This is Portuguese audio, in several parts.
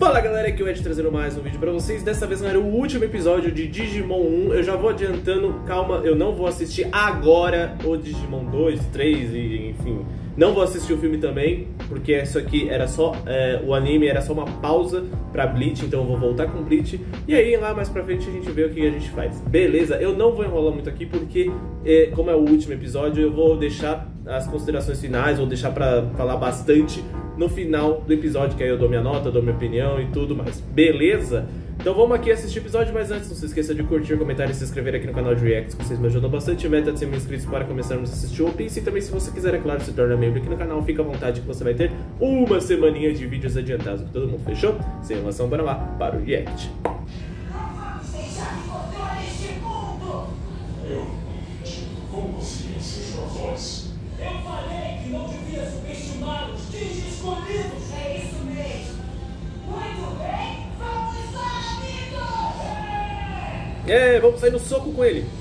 Fala galera, aqui é o Ed trazendo mais um vídeo pra vocês. Dessa vez não era o último episódio de Digimon 1. Eu já vou adiantando, calma, eu não vou assistir agora o Digimon 2, 3 e enfim. Não vou assistir o filme também, porque isso aqui era só, o anime era só uma pausa pra Bleach, então eu vou voltar com Bleach. E aí lá mais pra frente a gente vê o que a gente faz. Beleza, eu não vou enrolar muito aqui porque, como é o último episódio, eu vou deixar as considerações finais, vou deixar pra falar bastante no final do episódio, que aí eu dou minha nota, dou minha opinião e tudo mais. Beleza? Então vamos aqui assistir o episódio, mas antes não se esqueça de curtir, comentar e se inscrever aqui no canal de Reacts, que vocês me ajudam bastante. Meta de 100 mil inscritos para começarmos a assistir One Piece. E também, se você quiser, é claro, se tornar membro aqui no canal, fica à vontade que você vai ter uma semaninha de vídeos adiantados com todo mundo, fechou? Sem enrolação, bora lá para o React. Como conseguiam seus razões? Eu falei que não devia subestimar os escolhidos. É isso mesmo. Muito bem, vamos lá, amigos! Vamos sair no soco com ele.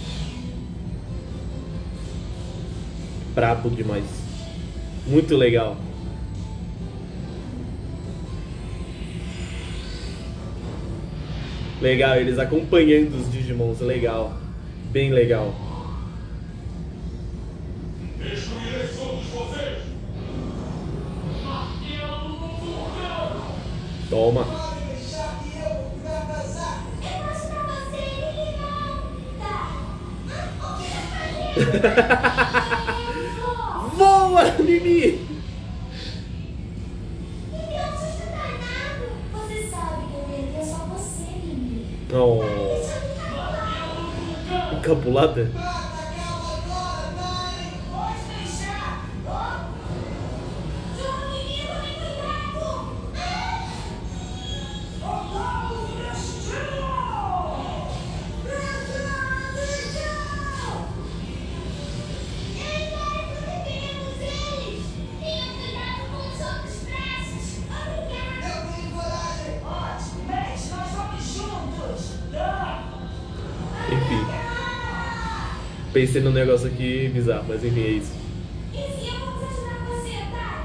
Brabo demais. Muito legal. Legal, eles acompanhando os Digimons, legal. Bem legal. Destruirei todos vocês! Toma. Pode deixar que eu vou atrasar. Eu posso pra você, ele não. Tá. O que tá fazendo? Voa, Mimi! Mimi, eu não sou danado. Você sabe que eu queria só você, Mimi. Oh. Deixa eu ficar Encabulada? Bata, calma agora, vai. Pode deixar. Seu menino, vem cuidado. Socorro, destino! Ele vai protegemos eles. Tenha cuidado com os outros braços. Obrigada. Eu tenho coragem. Ótimo, mas nós vamos juntos. Enfim. Pensei num negócio aqui bizarro, mas enfim, é isso. E eu vou ajudar você, tá?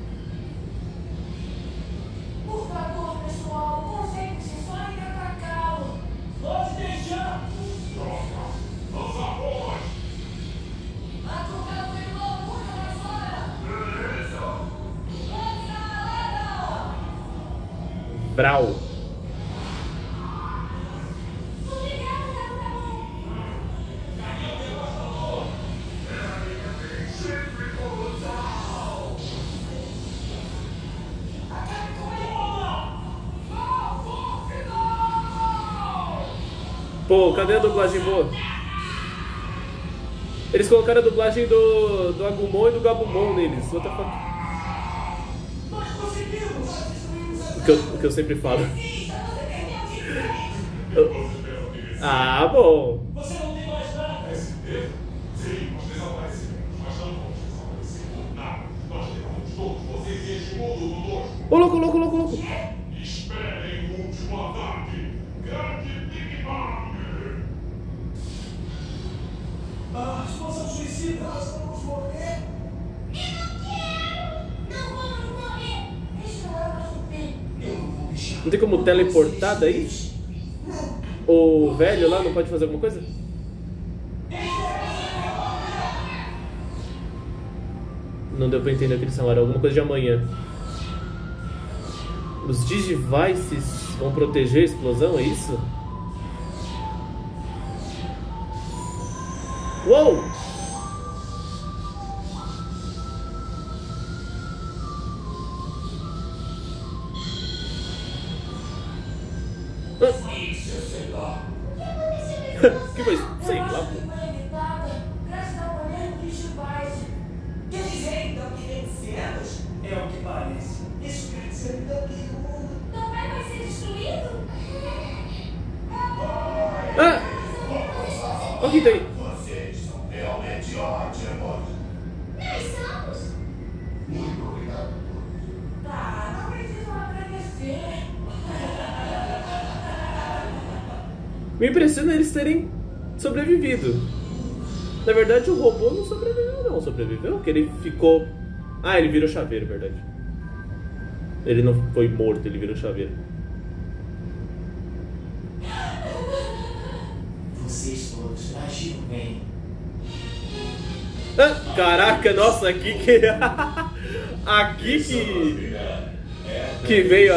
Por favor, pessoal, concentre-se só em atacá-lo. Pode deixar! Troca! Lança bolas! Atacá-lo de novo, puxa pra fora. Beleza! Vamos na hora. Brau. Obrigada, Capitão. Sempre colossal! Acabe com ele. Foco final! Pô, cadê a dublagem boa? Eles colocaram a dublagem do Agumon e do Gabumon neles. What the fuck? Nós conseguimos! O que eu sempre falo. Desista, você perdeu de vez. Ah, bom. Você não tem mais nada! SP? Sim, nós desaparecemos, mas não vamos desaparecer por nada. Nós levamos todos vocês neste mundo do louco. Ô, louco, louco, louco, louco. Esperem o último ataque! Grande Big Bang! Explosão suicida! Nós vamos morrer! Eu não quero. Não vamos morrer. Deixa ela subir. Eu não vou deixar. Não tem como teleportar daí? O velho lá não pode fazer alguma coisa? Não deu pra entender o que eles falaram. Alguma coisa de amanhã. Os Digivices vão proteger a explosão, é isso? Uou! Isso, sei lá. Que foi isso? Sei lá, pô. Foi evitada graças ao poder do Digivice. Quer dizer, então, que vencemos? É o que parece. Isso quer dizer então que o mundo... Não vai ser destruído? Ah! Olha quem tá aí. Vocês são realmente ótimos. Nós somos. Muito obrigado. Tá, não precisam agradecer. Me impressiona eles terem sobrevivido. Na verdade, o robô não sobreviveu, não. Sobreviveu? Que ele ficou... Ah, ele virou chaveiro, verdade. Ele não foi morto, ele virou Xavier. Vocês todos agiram bem. Ah, caraca, nossa, aqui que... aqui que veio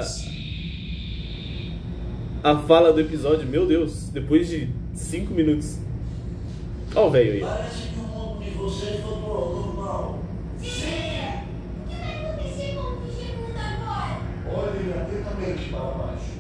a fala do episódio. Meu Deus, depois de 5 minutos. Ó o velho aí. Parece que o mundo de vocês voltou ao normal. Sim! O que vai acontecer com o Digimundo agora? Olhem atentamente para baixo.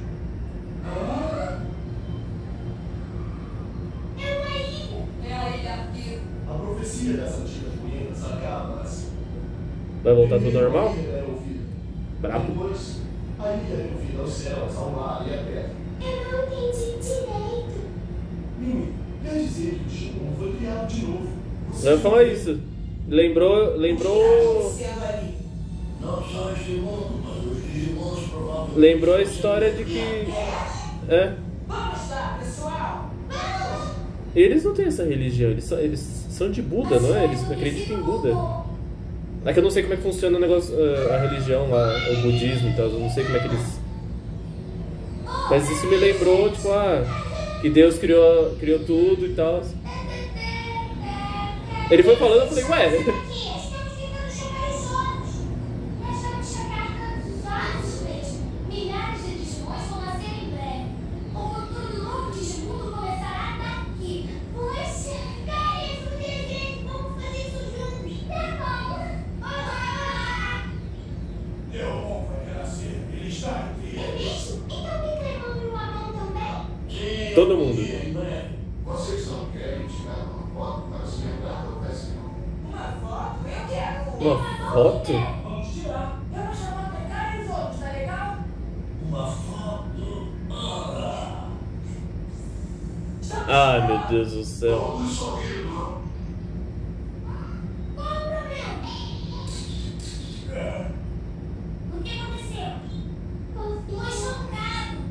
É uma ilha! É a Ilha Frio. A profecia das antigas ruínas acaba assim. Vai voltar tudo normal? É ouvido. Brabo. Depois, a ilha é ouvida aos céus, ao mar e à terra. Eu não entendi direito. Mimi, quer dizer que o Digimon foi criado de novo. Eu ia falar isso. Lembrou... Acontecendo ali. Não só este mundo, mas os Digimons provavelmente... Lembrou a história de que... É. Vamos lá, pessoal. Eles não têm essa religião, eles são de Buda, não é? Eles acreditam em Buda. É que eu não sei como é que funciona o negócio, a religião lá, o budismo e tal, eu não sei como é que eles... Mas isso me lembrou, tipo, que Deus criou tudo e tal. Ele foi falando, eu falei, ué... Estamos tentando chegar os olhos. Nós vamos chegar tantos olhos mesmo. Milhares de Digimons vão nascer em breve. O futuro do novo Digimundo começará daqui. Poxa, caríssimo desenho, vamos fazer isso juntos. Tá bom? Leomon vai renascer. Ele está entre É eles. mesmo? Então me clamando no amor também? Todo mundo. Em breve. Vocês não querem tirar uma foto para se lembrar da ocasião? Uma foto? Eu quero. Uma foto? Vamos tirar. Eu vou chamar a cara e os outros, tá legal? Uma foto. Ai, meu Deus do céu. Todos sorrindo. Qual o problema? O que aconteceu? Os dois chocados.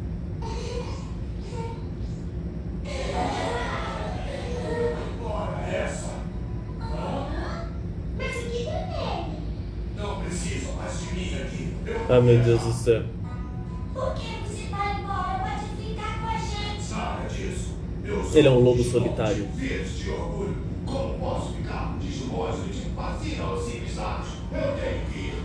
Ora, essa. Mas o que tem? Não precisa mais de mim aqui. Ai, meu Deus do céu. Por que você vai embora? Pode ficar com a gente. Nada disso. Eu sou Ele é um lobo Digimon solitário. verde de orgulho. Como posso ficar? Digimons de fascina aos simples atos. Eu tenho que ir.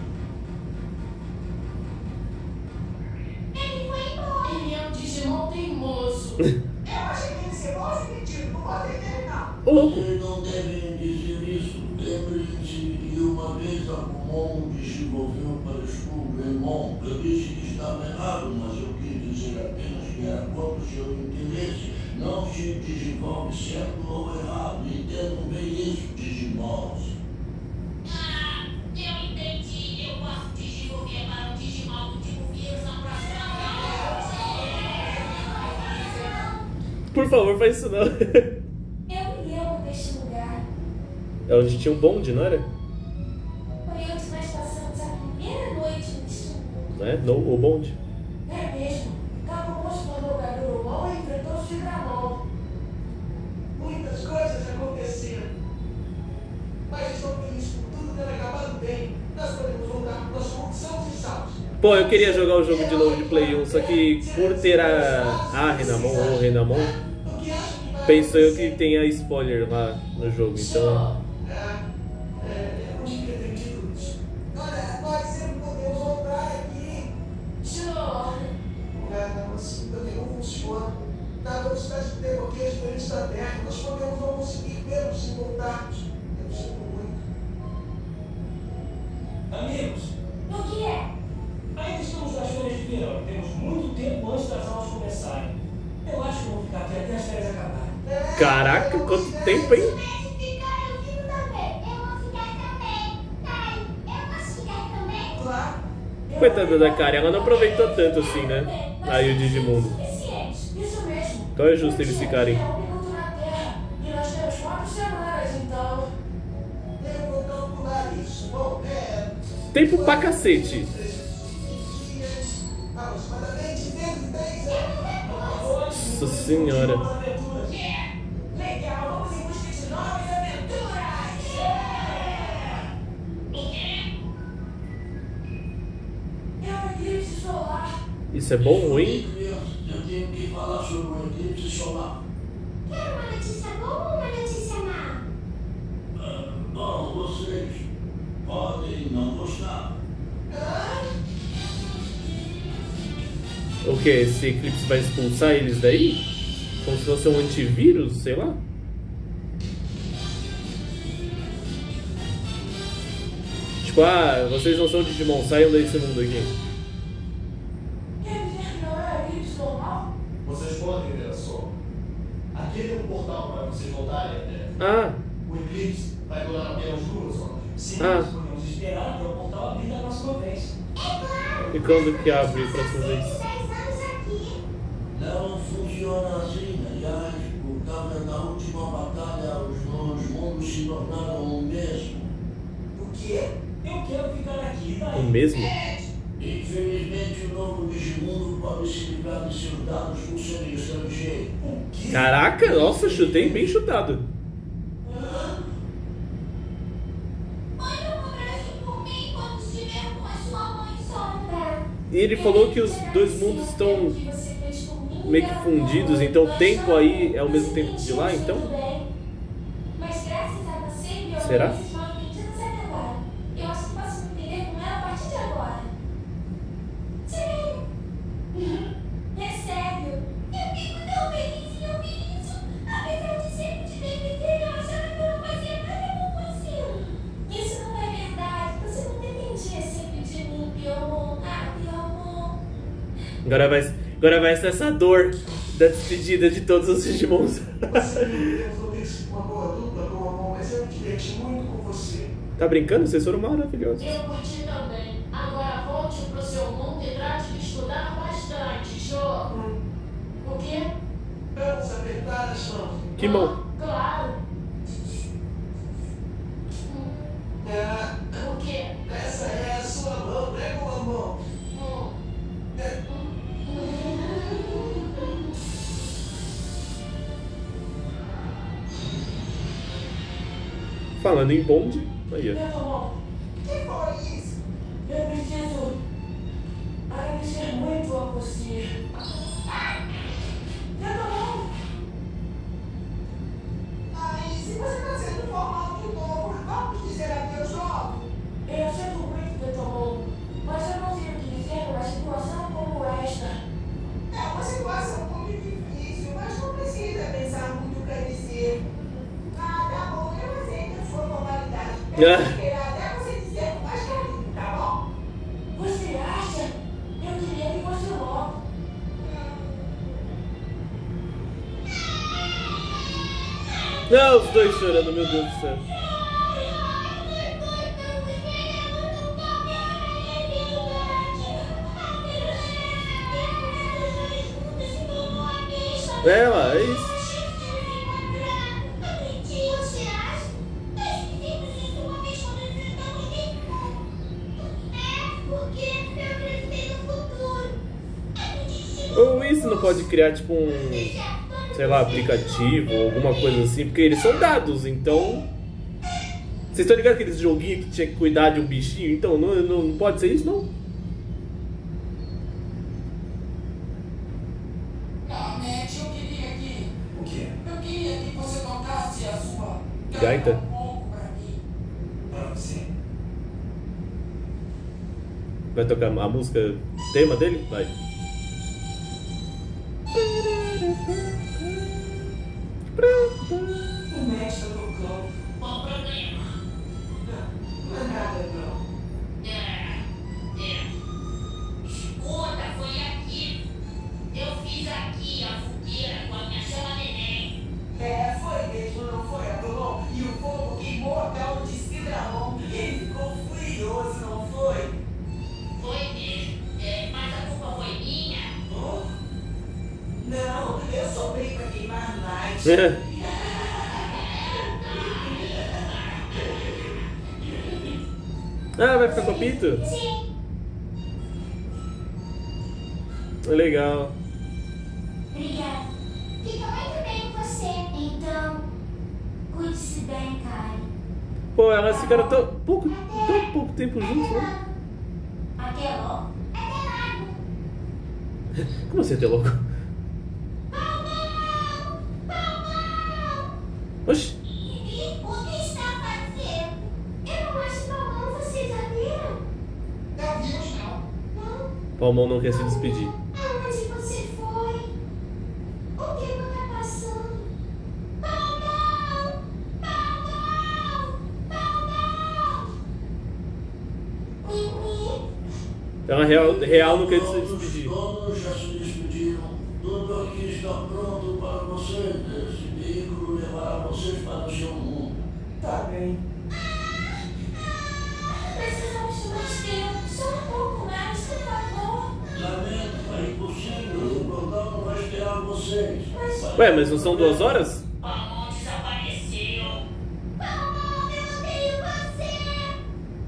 Ele foi embora. Ele é um Digimon teimoso. Eu achei que ele ser bom e metido. Não pode entender, não. Ô, louco. Vocês não devem dizer isso. Lembrem-se que uma vez a Kumon desenvolveu para o Greymon. Eu disse que estava errado, mas eu quis dizer apenas que era contra o seu interesse. Não se desenvolve certo ou errado. Entendam bem isso, Digimons. Eu entendi. Eu posso desenvolver para um Digimon tipo vírus na próxima. Por favor, faz isso não. Eu me lembro deste lugar. É onde tinha um bonde, não era? Foi onde nós passamos a primeira noite neste mundo. Né? No, o bonde. É mesmo. Capomon se tornou Garurumon e enfrentou o Tigramon. Muitas coisas aconteceram. Mas estou feliz por tudo ter acabado bem. Nós podemos voltar para o nosso mundo sãos e salvos. Pô, eu queria jogar o jogo de novo de Play 1, só que por ter a Renamon ou Renamon, O que acha que vai penso eu acontecer? que tenha spoiler lá no jogo, então... Eu não devia ter dito isso. Olha, nós sempre podemos voltar aqui. Show! Não, assim também não funciona. Na velocidade do tempo aqui é diferente da Terra. Nós podemos não conseguir mesmo se voltarmos. Eu sinto muito. Amigos, O que é? ainda estamos nas férias de verão. Temos muito tempo antes das aulas começarem. Eu acho que vou ficar aqui até as férias acabarem. Caraca, quanto tempo, hein? Pode ficar, eu fico também. Eu vou ficar também. Ai, eu posso ficar também? Claro. Coitada da Karen, ela não aproveitou tanto assim, né? Aí o Digimundo. Suficiente. Isso mesmo. Então é justo eles ficarem. É um minuto na Terra. E nós temos 4 semanas, então. Eu vou calcular isso. Bom, Tempo pra cacete. aproximadamente 23 anos. Nossa senhora. Legal, vamos em busca de novas aventuras. Isso é bom ou ruim? Eu tenho que falar sobre o eclipse solar. Quer uma notícia boa ou uma notícia má? Bom, vocês podem não gostar. O que? Esse eclipse vai expulsar eles daí? Como se fosse um antivírus, sei lá? Tipo, vocês não são Digimon, saiam desse mundo aqui. Quer dizer que não é eclipse normal? Vocês podem ver só. Aquele é um portal para vocês voltarem até. Ah, O eclipse vai durar apenas 2 horas. Sim, Ah. nós podemos esperar até o portal abrir da próxima vez. e quando que abre a próxima vez? 10 anos aqui. Não funciona assim. Aliás, por causa da última batalha, os dois mundos se tornaram o mesmo. O quê? Eu quero ficar aqui, O daí. mesmo? Infelizmente, o novo Digimundo pode se livrar de seus dados por ser estrangeiro. O quê? Caraca, nossa, chutei bem chutado. Olha um abraço por mim quando estiver com a sua mãe sombra. E ele falou que os dois mundos estão Que você fez por mim, meio que fundidos, então o tempo aí é o mesmo tempo de lá, então? Tudo bem. Mas graças a você, meu Será? esses mal entendidos até agora. Eu acho que posso me entender com ela a partir de agora. Sério? É sério. Eu fico tão feliz em ouvir isso. Apesar de sempre te defender, eu achava que eu não fazia nada com você. Isso não é verdade. Você não dependia sempre de mim, Piomon. Ah, Piomon. Agora vai ser essa dor da despedida de todos os Digimons. Você resolveu ser uma boa dupla com o amor, mas eu me diverti muito com você. Tá brincando? Vocês foram maravilhosos. Eu curti também. Agora volte pro seu mundo e trate de estudar bastante, Jô. O quê? Vamos apertar as mãos. Que bom. Claro. É, O quê? essa é a sua mão, pega uma mão. Falando em bonde, aí ó. Meu amor, que foi isso? Eu preciso agradecer muito a você. Meu amor! Ai, se você está sendo formal de novo, vamos dizer adeus logo. Eu sinto muito, Tetomon, mas eu não sei o que dizer numa situação como esta. É uma situação muito difícil, mas não precisa pensar muito para dizer. Ah, tá bom, eu aceito a sua formalidade. Eu vou esperar até você dizer com mais carinho, tá bom? Você acha? Eu queria que fosse logo. Não, os dois chorando, meu Deus do céu. É, lá, é isso. Ou isso não pode criar tipo um, sei lá, aplicativo ou alguma coisa assim, porque eles são dados, então. Vocês estão ligados aqueles joguinhos que tinha que cuidar de um bichinho? Então não pode ser isso, não? Realmente, eu queria que... O quê? Eu queria que você tocasse a sua... Gaita. um pouco pra mim. Pra você. Vai tocar a música tema dele? Vai. O Max tá tocando. Qual o problema? Não é nada, não. Escuta, foi aqui. Eu fiz aqui a fogueira com a minha chama neném. É, foi mesmo, não foi, Adolon? E o fogo queimou a calma de Cidramon. Ele ficou furioso, não foi? Foi mesmo. Mas a culpa foi minha. Oh? Não, eu sobrei pra queimar mais. Ah, vai ficar com o Pito? Sim. Legal. Obrigada. Fica muito bem com você. Então, cuide-se bem, Kari. Pô, elas ficaram tão pouco tempo juntos, né? Até logo. Até logo. Como assim, teu louco? Oxi. O que está fazendo? Eu não acho Palmão, vocês já viram? Não vimos, não. Não? Palmão não quer se despedir. Aonde você foi? O que está passando? Palmão! Palmão! Palmão! Mimi? Então, real não quer se despedir. Os donos já se despediram. Tudo aqui está pronto para vocês. Esse veículo levará vocês para o seu mundo. Tá bem. Precisamos de mais tempo. Só um pouco mais, por favor. Lamento, é impossível. O portal não vai esperar vocês. Ué, mas não são 2 horas? Palmão desapareceu. Palmão, eu odeio você!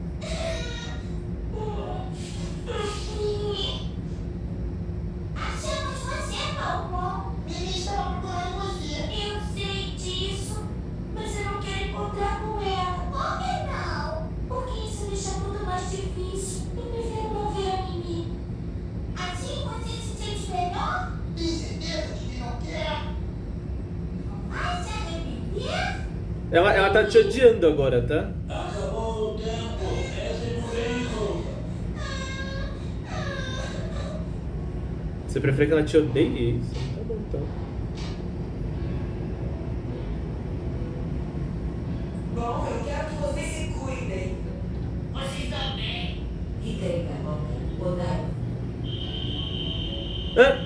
Achamos você, Palmão. Mimi estava procurando você. Eu sei disso, mas eu não quero encontrar com ela. Por que não? Porque isso deixa tudo mais difícil. Eu prefiro não ver a Mimi. Assim você se sente melhor? Tem certeza de que não quer? Vai se arrepender? Ela tá te odiando agora, tá? Acabou o tempo. Entre no veículo. Você prefere que ela te odeie? Isso? Tá bom, então. Bom, eu quero que vocês se cuidem. Vocês também. Fica aí, Carol. Odário. Hã?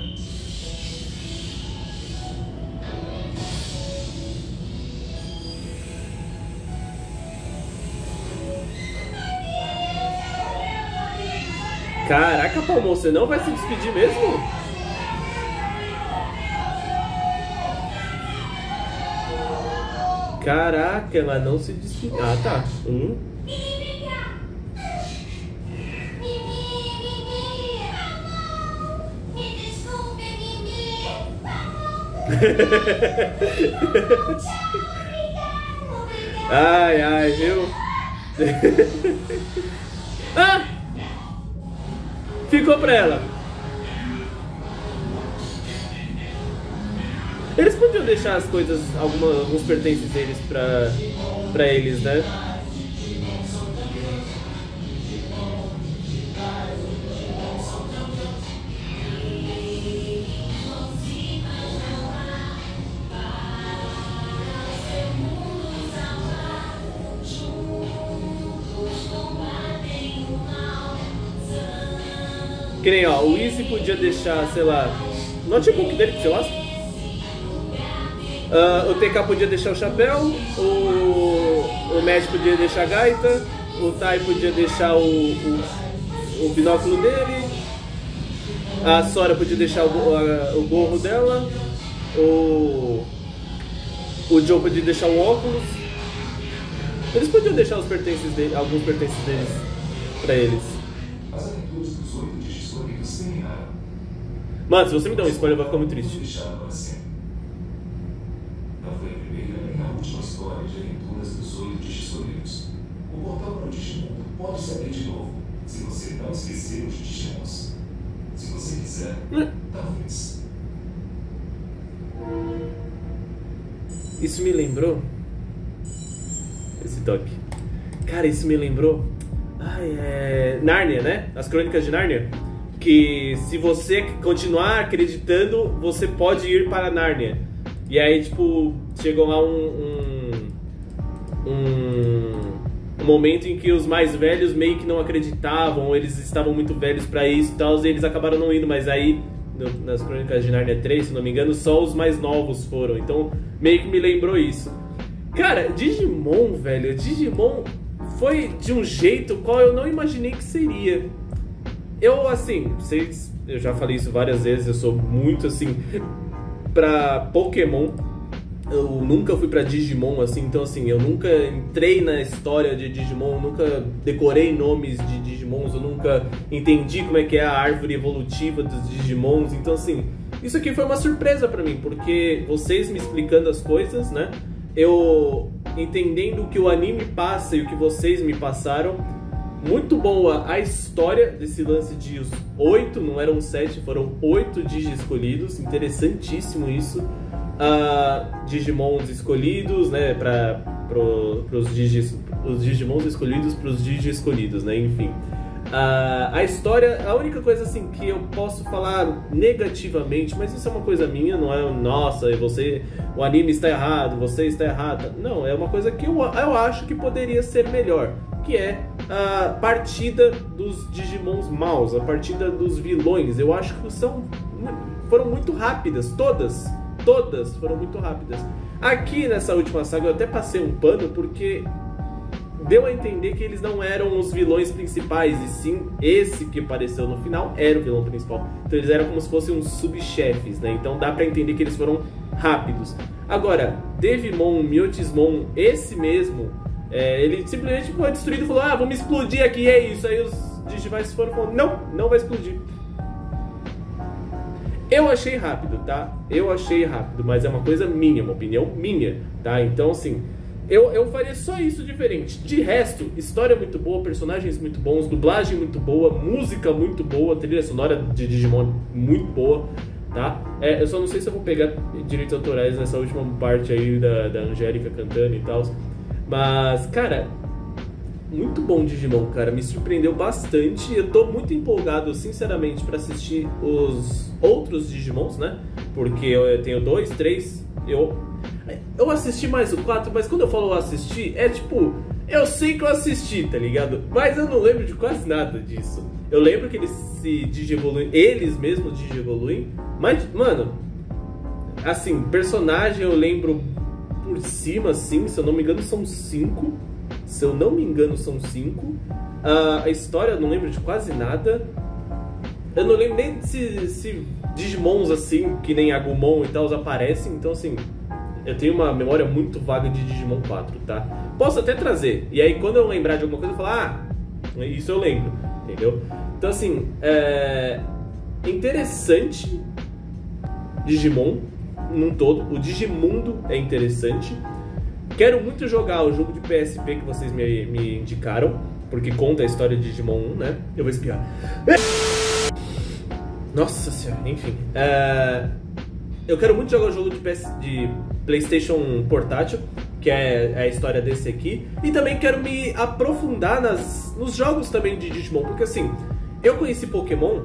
Caraca, Palmão, você não vai se despedir mesmo? Caraca, ela não se despediu. Ah, tá. Mimi, vem cá. Mimi. Palmão. Me desculpe, Mimi. Palmão. Tchau, obrigado. Ai, viu? Ah! Ficou pra ela. Eles podiam deixar as coisas, alguns pertences deles pra eles, né? Que nem, ó, o Easy podia deixar, sei lá, o notebook dele, sei lá. O TK podia deixar o chapéu, o Matt podia deixar a gaita, o Tai podia deixar o binóculo dele, a Sora podia deixar o gorro dela, o Joe podia deixar o óculos. Eles podiam deixar os pertences dele, alguns pertences deles pra eles. As aventuras dos 8 Digistônicos terminaram. Mano, se você me der um spoiler, eu vou ficar muito Vamos triste. deixá-la para sempre. Não foi a primeira nem a última história de aventuras dos 8 Digistônicos. O portal para o Digimundo pode se abrir de novo, se você não esquecer os Digimons. Se você quiser, talvez. Isso me lembrou... Esse toque. Cara, isso me lembrou... Nárnia, né? As Crônicas de Nárnia. Que se você continuar acreditando, você pode ir para Nárnia. E aí, tipo, chegou lá um momento em que os mais velhos meio que não acreditavam, ou eles estavam muito velhos pra isso e tal, e eles acabaram não indo, mas aí, nas Crônicas de Nárnia 3, se não me engano, só os mais novos foram. Então, meio que me lembrou isso. Cara, Digimon, velho, Digimon foi de um jeito qual eu não imaginei que seria. Eu, assim, eu já falei isso várias vezes, eu sou muito, assim, pra Pokémon. Eu nunca fui pra Digimon, assim, então, assim, eu nunca entrei na história de Digimon, eu nunca decorei nomes de Digimons, eu nunca entendi como é que é a árvore evolutiva dos Digimons, então, assim, isso aqui foi uma surpresa pra mim, porque vocês me explicando as coisas, né, eu entendendo o que o anime passa e o que vocês me passaram, Muito boa a história desse lance de os 8, não eram 7, foram 8 Digi escolhidos. Interessantíssimo isso. Digimons escolhidos, né? Os Digimons escolhidos para os Digi escolhidos, né? Enfim. A história, a única coisa assim que eu posso falar negativamente, mas isso é uma coisa minha, não é nossa, o anime está errado, você está errado. Não, é uma coisa que eu acho que poderia ser melhor, que é a partida dos Digimons maus, a partida dos vilões. Eu acho que foram muito rápidas, todas foram muito rápidas. Aqui nessa última saga eu até passei um pano porque deu a entender que eles não eram os vilões principais, e sim esse que apareceu no final era o vilão principal. Então eles eram como se fossem uns subchefes, né? Então dá pra entender que eles foram rápidos. Agora, Devimon, Myotismon, esse mesmo, ele simplesmente foi destruído e falou: vamos explodir aqui, é isso. Aí os Digivais foram falando: não vai explodir. Eu achei rápido, tá? Eu achei rápido, mas é uma coisa minha, uma opinião minha, tá? Então assim, eu faria só isso diferente. De resto, história muito boa, personagens muito bons, dublagem muito boa, música muito boa, trilha sonora de Digimon muito boa, tá? Eu só não sei se eu vou pegar direitos autorais nessa última parte aí da Angélica cantando e tal. Mas, cara, muito bom Digimon, cara. Me surpreendeu bastante. Eu tô muito empolgado, sinceramente, pra assistir os outros Digimons, né? Porque eu tenho 2, 3, eu assisti mais o 4, mas quando eu falo assistir, é tipo, eu sei que eu assisti, tá ligado? Mas eu não lembro de quase nada disso. Eu lembro que eles se digievoluem, eles mesmos digievoluem, mas, mano, assim, personagem eu lembro por cima, assim, se eu não me engano são 5. A história eu não lembro de quase nada. Eu não lembro nem se Digimons assim, que nem Agumon e tal, aparecem. Então assim, eu tenho uma memória muito vaga de Digimon 4, tá? Posso até trazer, e aí quando eu lembrar de alguma coisa eu falar: isso eu lembro, entendeu? Então assim, interessante Digimon num todo. O Digimundo é interessante. Quero muito jogar o jogo de PSP que vocês me indicaram, porque conta a história de Digimon 1, né? Eu vou espiar. Nossa senhora, enfim. Eu quero muito jogar o jogo de PlayStation portátil, que é a história desse aqui. E também quero me aprofundar nos jogos também de Digimon, porque assim, eu conheci Pokémon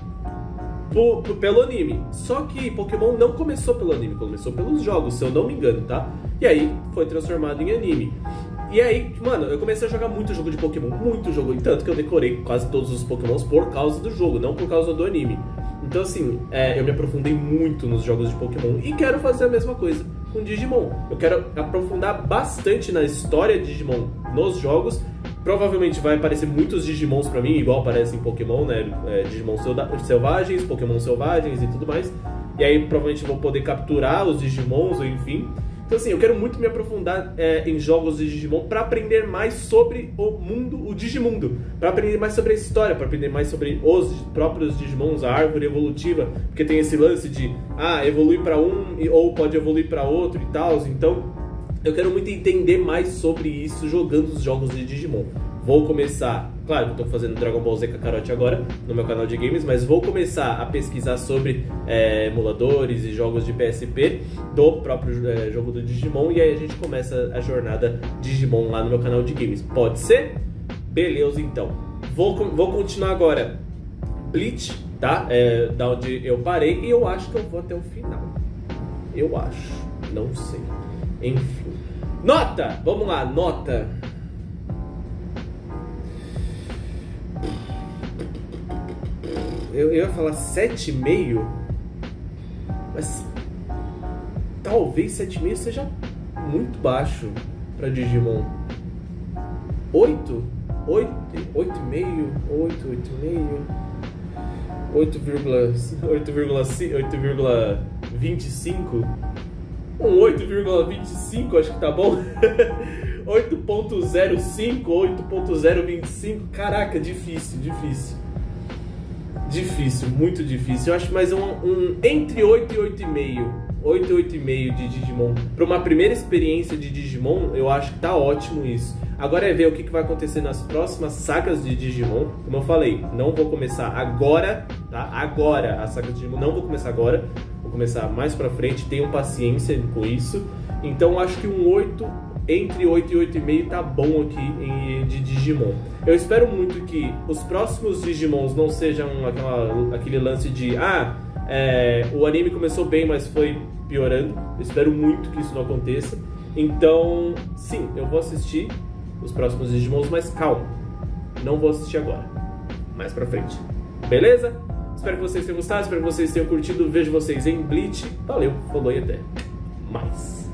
pelo anime. Só que Pokémon não começou pelo anime, começou pelos jogos, se eu não me engano, tá? E aí foi transformado em anime. E aí, mano, eu comecei a jogar muito jogo de Pokémon, muito jogo, e tanto que eu decorei quase todos os Pokémons por causa do jogo, não por causa do anime. Então assim, eu me aprofundei muito nos jogos de Pokémon e quero fazer a mesma coisa com Digimon. Eu quero aprofundar bastante na história de Digimon nos jogos. Provavelmente vai aparecer muitos Digimons pra mim, igual aparece em Pokémon, né? Digimon selvagens, Pokémon selvagens e tudo mais. E aí provavelmente vou poder capturar os Digimons, ou enfim. Então assim, eu quero muito me aprofundar em jogos de Digimon pra aprender mais sobre o mundo, o Digimundo. Pra aprender mais sobre a história, pra aprender mais sobre os próprios Digimons, a árvore evolutiva. Porque tem esse lance de, evolui pra um ou pode evoluir pra outro e tal. Então eu quero muito entender mais sobre isso jogando os jogos de Digimon. Vou começar, claro que eu tô fazendo Dragon Ball Z Kakarot agora no meu canal de games, mas vou começar a pesquisar sobre emuladores e jogos de PSP do próprio jogo do Digimon, e aí a gente começa a jornada Digimon lá no meu canal de games. Pode ser? Beleza, então. Vou continuar agora Bleach, tá? Da onde eu parei, e eu acho que eu vou até o final. Eu acho, não sei. Enfim. Nota! Vamos lá, nota. Eu ia falar 7,5, mas talvez 7,5 seja muito baixo para Digimon. 8? 8,5? 8,25? Um 8,25 acho que tá bom. 8.05, 8.025. Caraca, difícil. Difícil, muito difícil. Eu acho mais entre 8 e 8,5. 8 e 8,5 de Digimon. Para uma primeira experiência de Digimon, eu acho que tá ótimo isso. Agora é ver o que vai acontecer nas próximas sagas de Digimon. Como eu falei, não vou começar agora, tá? Agora, a saga de Digimon não vou começar agora. Vou começar mais pra frente, tenham paciência com isso. Então acho que um 8, entre 8 e 8,5 tá bom aqui de Digimon. Eu espero muito que os próximos Digimons não sejam aquele lance de o anime começou bem, mas foi piorando. Eu espero muito que isso não aconteça. Então, sim, eu vou assistir os próximos Digimons, mas calma, não vou assistir agora, mais pra frente. Beleza? Espero que vocês tenham gostado, espero que vocês tenham curtido. Vejo vocês em Bleach. Valeu, falou e até mais.